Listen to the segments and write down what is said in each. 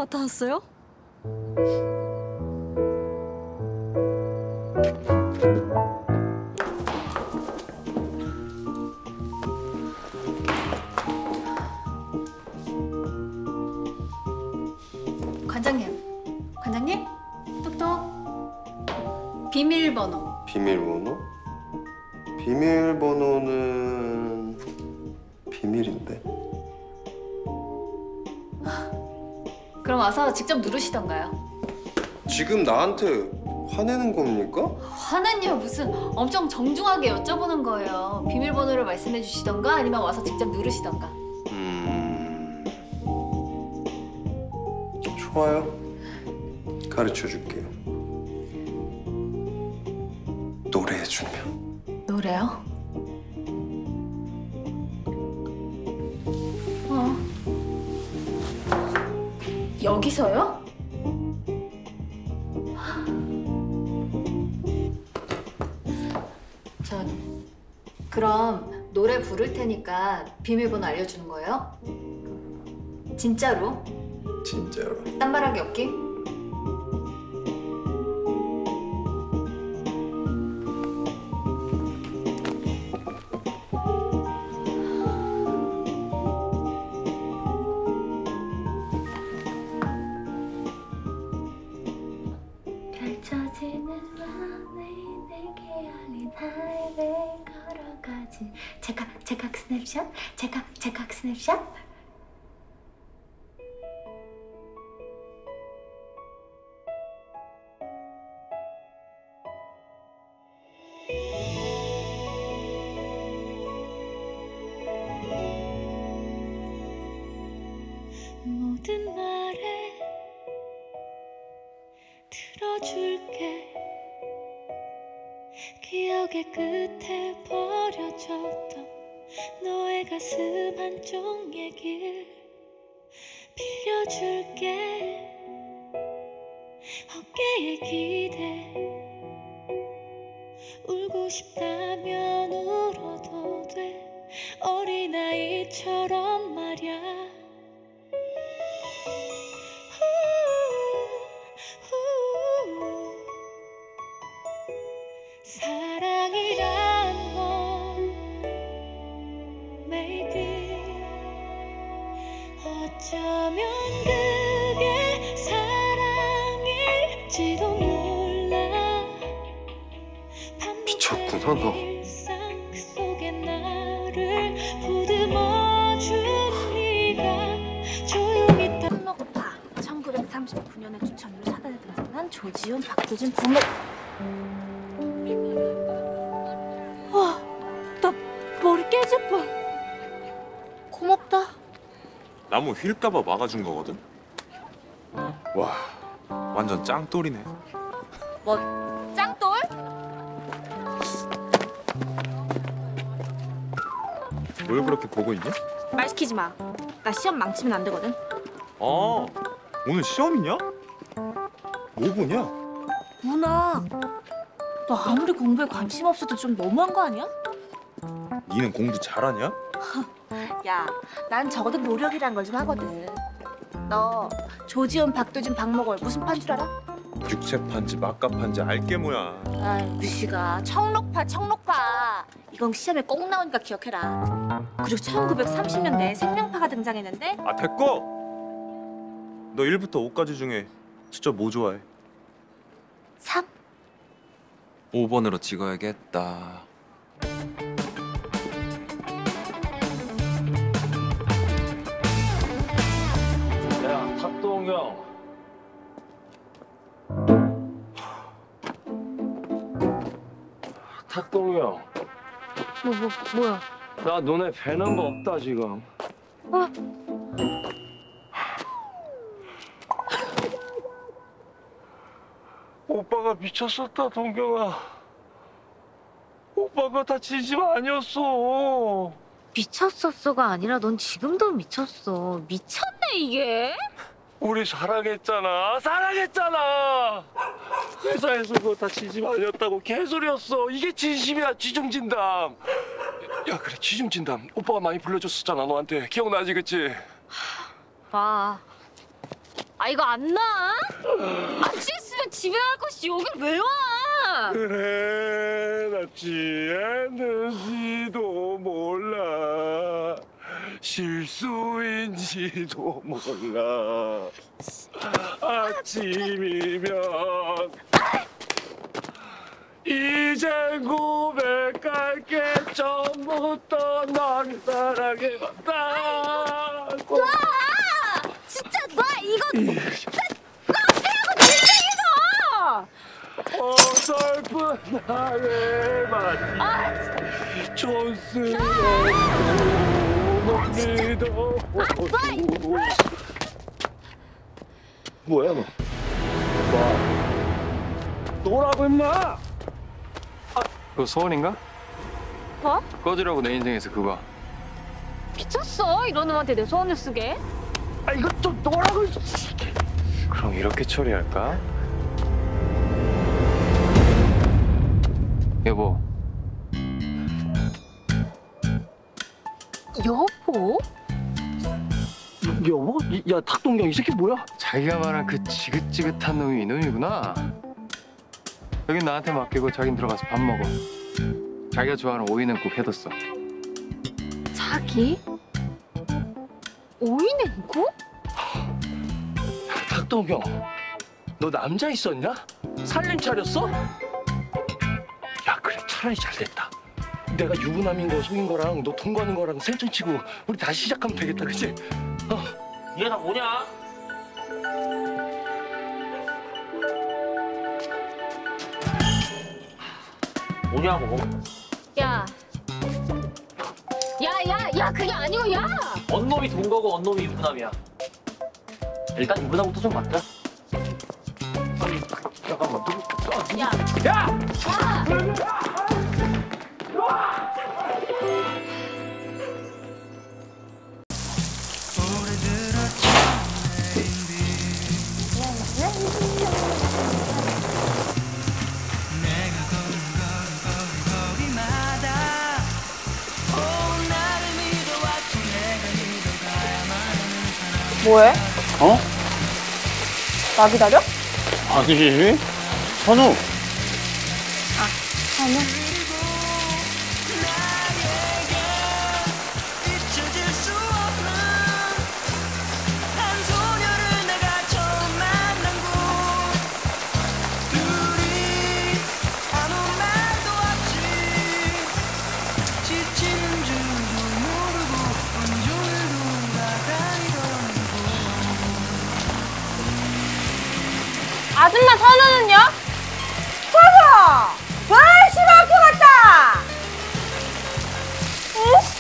나타났어요? 관장님, 똑똑. 비밀번호. 비밀번호? 비밀번호는 비밀인데. 그럼 와서 직접 누르시던가요? 지금 나한테 화내는 겁니까? 화는요, 무슨 엄청 정중하게 여쭤보는 거예요. 비밀번호를 말씀해 주시던가 아니면 와서 직접 누르시던가. 좋아요. 가르쳐 줄게요. 노래해주면. 노래요? 여기서요? 저 그럼 노래 부를 테니까 비밀번호 알려주는 거예요? 진짜로? 진짜로. 딴말하기 없기? 펼쳐지는 맘을 내게 열린 하이웨이 걸어가지. 찰칵 스냅샷, 찰칵 스냅샷. 모든 말에 들어줄게. 기억의 끝에 버려졌던 너의 가슴 한쪽 얘길 빌려줄게. 어깨에 기대. 울고 싶다면 울어도 돼. 어린아이처럼 말야. 사랑이란 건 maybe 어쩌면 그게 사랑일지도 몰라. 미쳤구나 너. 일상 속에 나를 보듬어준 네가 조용히 손목파 1939년에 추천으로 사단에 등장한 조지훈, 박두진 부모. 와, 나 머리 깨질 뻔. 고맙다. 나무 휠까봐 막아준 거거든? 와, 완전 짱돌이네. 뭐, 짱돌? 뭘 그렇게 보고 있냐? 말 시키지 마. 나 시험 망치면 안 되거든. 아, 오늘 시험이냐? 뭐 보냐? 문아, 너 아무리 공부에 관심 없어도 좀 너무한 거 아니야? 니는 공부 잘하냐? 야, 난 적어도 노력이란 걸 좀 하거든. 너 조지훈, 박두진, 박목월 무슨 판 줄 알아? 육체판지 막가판지 알게 뭐야. 아이, 무시가 청록파. 이건 시험에 꼭 나오니까 기억해라. 그리고 1930년대에 생명파가 등장했는데. 아, 됐고! 너 1부터 5까지 중에 숫자 뭐 좋아해? 3. 5번으로 찍어야겠다. 야, 탁동경. 탁동경. 뭐야? 나 눈에 뵈는 거 없다 지금. 오빠가 미쳤었다, 동경아. 오빠가 다 진심 아니었어. 미쳤었어가 아니라 넌 지금도 미쳤어. 미쳤네 이게. 우리 사랑했잖아. 회사에서 그거 다 진심 아니었다고 개소리였어. 이게 진심이야, 취중진담. 야, 그래, 취중진담. 오빠가 많이 불러줬었잖아, 너한테. 기억나지, 그치? 봐. 아 이거 안 나? 아 취했으면 집에 갈 것이지 여길 왜 와? 그래 나 취했는지도 몰라 실수인지도 몰라 아침이면 이젠 고백할게 처음부터 난 사랑해봤다고 와! 진짜 나 이거 나 진짜 어설픈 나의 말 촌스럽고 못 믿어 뭐야 너 너라고 임마 그거 소원인가? 뭐? 꺼지라고 내 인생에서 그거. 미쳤어 이런 놈한테 내 소원을 쓰게? 아 이거 또 너라고 그럼 이렇게 처리할까? 여보, 여보? 여보? 야 탁동경 이 새끼 뭐야? 자기가 말한 그 지긋지긋한 놈이 이놈이구나. 여긴 나한테 맡기고 자긴 들어가서 밥 먹어. 자기가 좋아하는 오이는 꼭 해뒀어. 자기? 오이 냉국? 탁동경 너 남자 있었냐? 살림 차렸어? 야 그래 차라리 잘됐다 내가 유부남인 거 속인 거랑 너 통과하는 거랑 센천치고 우리 다시 시작하면 되겠다 그치? 이게 다 뭐냐? 뭐냐고. 야. 야, 그게 아니고 야! 언놈이 돈 거고 언놈이 유부남이야. 일단 유부남부터 좀 맞자. 아니, 잠깐만. 야! 야! 뭐해? 어? 나 기다려? 아니, 선우. 선우? 아줌마 선우는요? 선우! 훨씬 아프 같다! 응?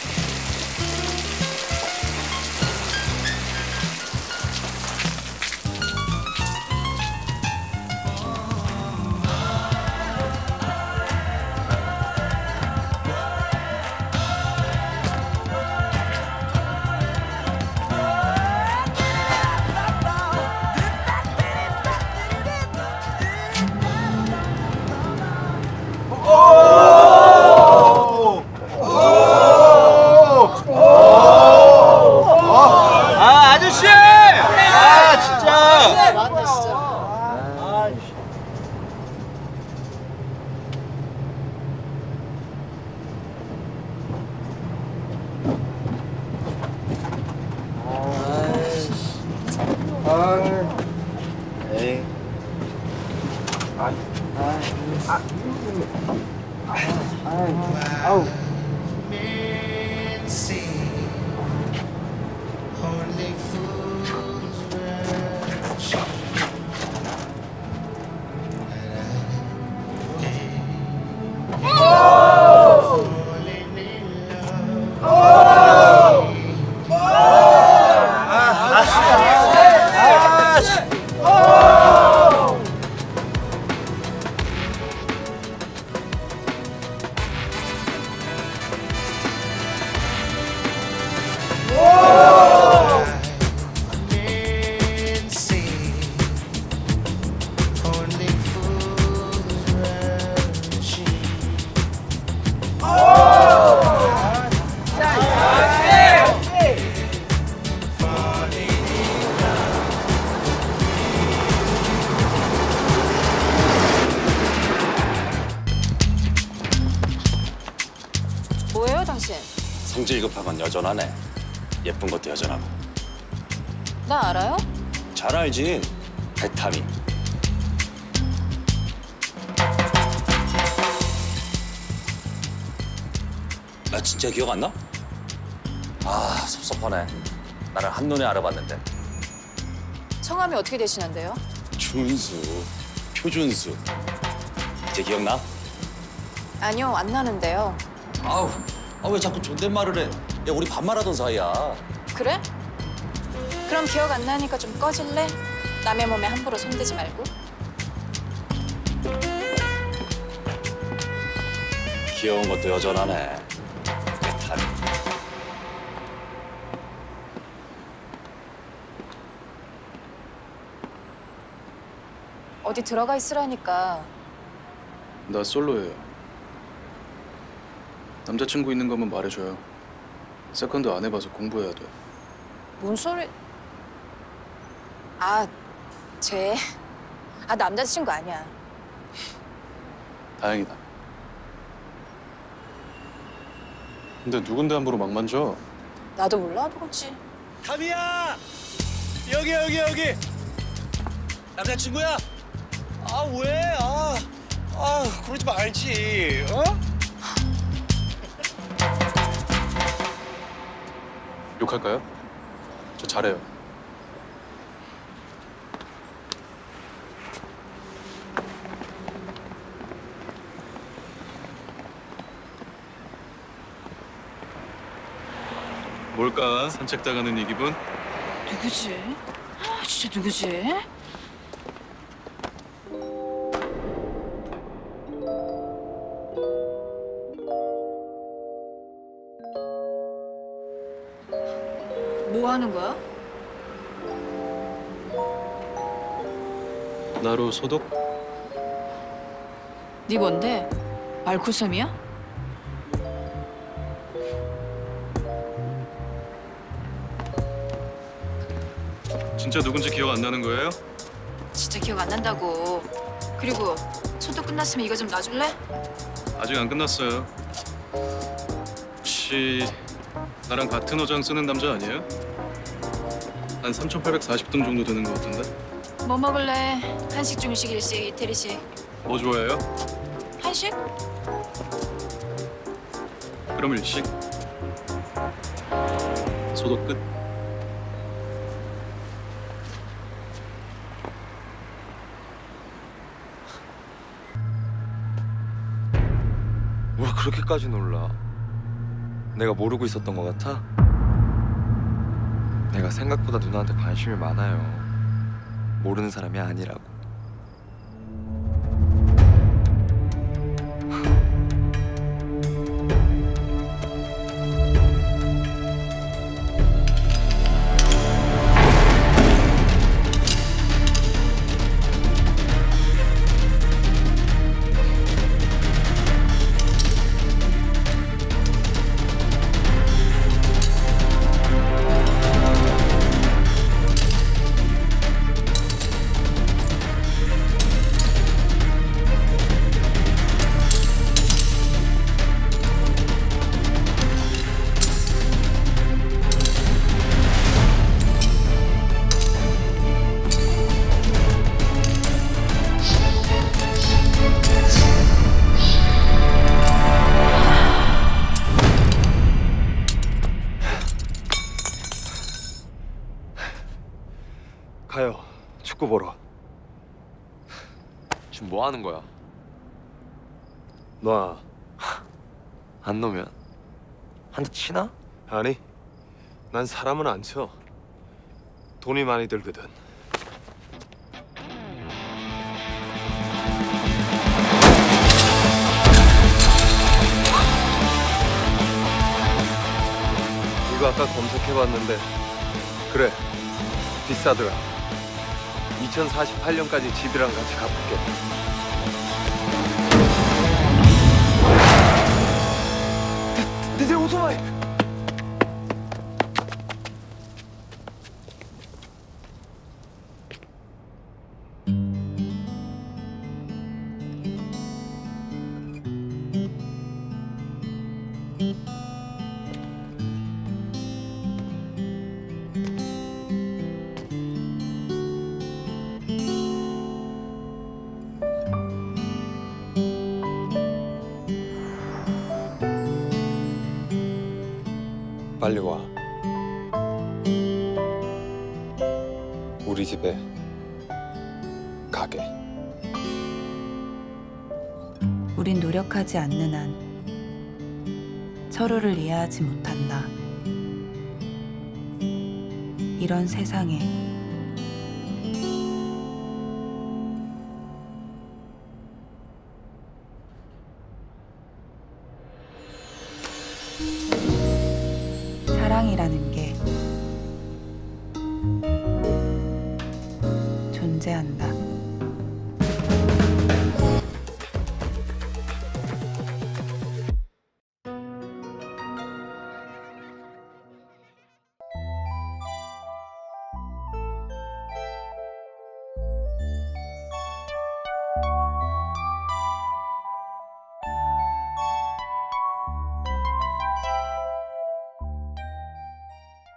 아저씨! 아, 진짜! 에이. 아우. 성질 급한 건 여전하네. 예쁜 것도 여전하고. 나 알아요? 잘 알지. 베타민. 나 진짜 기억 안 나? 아, 섭섭하네. 나를 한눈에 알아봤는데. 성함이 어떻게 되시는데요? 준수, 표준수. 이제 기억나? 아니요, 안 나는데요. 아우, 왜 자꾸 존댓말을 해? 야, 우리 반말하던 사이야. 그래? 그럼 기억 안 나니까 좀 꺼질래? 남의 몸에 함부로 손대지 말고. 귀여운 것도 여전하네. 베타민. 어디 들어가 있으라니까. 나 솔로예요. 남자친구 있는 거면 말해줘요. 세컨드 안 해봐서 공부해야 돼. 뭔 소리? 아, 쟤. 아, 남자친구 아니야. 다행이다. 근데 누군데 함부로 막 만져? 나도 몰라, 누구지? 타미야! 여기! 남자친구야? 아, 왜? 그러지 말지. 어? 욕할까요? 저 잘해요. 뭘까? 산책 나가는 이 기분? 누구지? 아, 진짜 누구지? 뭐 하는 거야? 나로 소독? 네 뭔데? 알코올섬이야? 진짜 누군지 기억 안 나는 거예요? 진짜 기억 안 난다고. 그리고 소독 끝났으면 이거 좀 놔줄래? 아직 안 끝났어요. 혹시 나랑 같은 어장 쓰는 남자 아니에요? 한 3,840등 정도 되는 것 같은데? 뭐 먹을래? 한식, 중식, 일식, 이태리식. 뭐 좋아해요? 한식? 그럼 일식. 소독 끝. 뭘 그렇게까지 놀라? 내가 모르고 있었던 것 같아? 내가 생각보다 누나한테 관심이 많아요. 모르는 사람이 아니라고. 가요. 축구 보러. 지금 뭐 하는 거야? 놔. 안 놓으면 한 대 치나? 아니, 난 사람은 안 쳐. 돈이 많이 들거든. 이거 아까 검색해봤는데 그래, 비싸더라. 2048년까지 집이랑 같이 갚을게. 내 오토바이! 빨리 와. 우리 집에 가게. 우린 노력하지 않는 한 서로를 이해하지 못한다. 이런 세상에 사랑이라는 게 존재한다.